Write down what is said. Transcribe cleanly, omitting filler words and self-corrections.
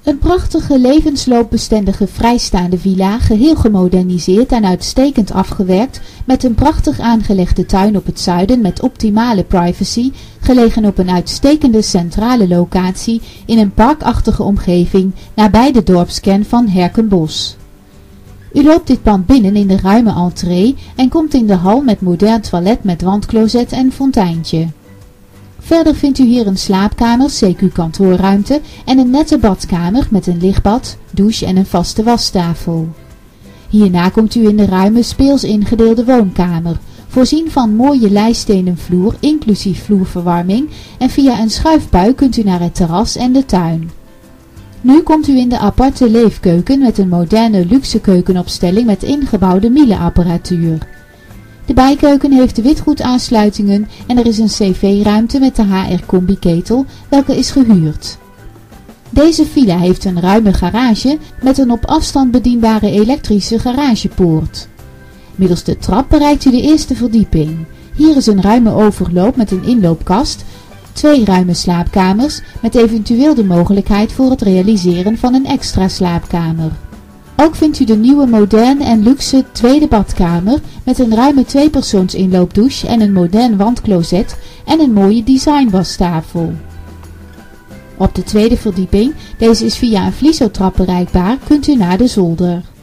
Een prachtige levensloopbestendige vrijstaande villa, geheel gemoderniseerd en uitstekend afgewerkt, met een prachtig aangelegde tuin op het zuiden met optimale privacy, gelegen op een uitstekende centrale locatie in een parkachtige omgeving nabij de dorpskern van Herkenbosch. U loopt dit pand binnen in de ruime entree en komt in de hal met modern toilet met wandcloset en fonteintje. Verder vindt u hier een slaapkamer, CQ kantoorruimte en een nette badkamer met een lichtbad, douche en een vaste wastafel. Hierna komt u in de ruime speels ingedeelde woonkamer, voorzien van mooie leistenen vloer inclusief vloerverwarming en via een schuifpui kunt u naar het terras en de tuin. Nu komt u in de aparte leefkeuken met een moderne luxe keukenopstelling met ingebouwde Miele-apparatuur. De bijkeuken heeft witgoedaansluitingen en er is een cv-ruimte met de HR-combi-ketel, welke is gehuurd. Deze villa heeft een ruime garage met een op afstand bedienbare elektrische garagepoort. Middels de trap bereikt u de eerste verdieping. Hier is een ruime overloop met een inloopkast, 2 ruime slaapkamers met eventueel de mogelijkheid voor het realiseren van een extra slaapkamer. Ook vindt u de nieuwe moderne en luxe tweede badkamer met een ruime 2-persoons inloopdouche en een modern wandcloset en een mooie designwastafel. Op de tweede verdieping, deze is via een vliezotrap bereikbaar, kunt u naar de zolder.